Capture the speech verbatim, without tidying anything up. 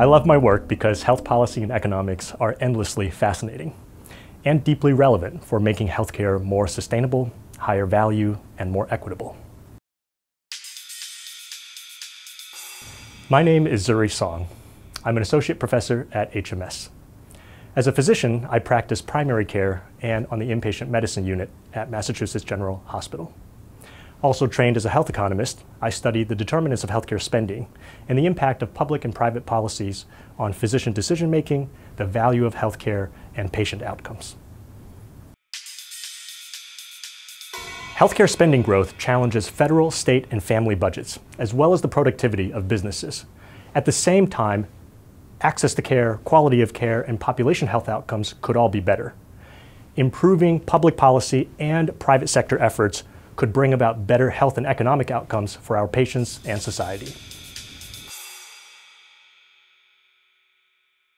I love my work because health policy and economics are endlessly fascinating and deeply relevant for making healthcare more sustainable, higher value, and more equitable. My name is Zirui Song. I'm an associate professor at H M S. As a physician, I practice primary care and on the inpatient medicine unit at Massachusetts General Hospital. Also trained as a health economist, I study the determinants of healthcare spending and the impact of public and private policies on physician decision-making, the value of healthcare, and patient outcomes. Healthcare spending growth challenges federal, state, and family budgets, as well as the productivity of businesses. At the same time, access to care, quality of care, and population health outcomes could all be better. Improving public policy and private sector efforts could bring about better health and economic outcomes for our patients and society.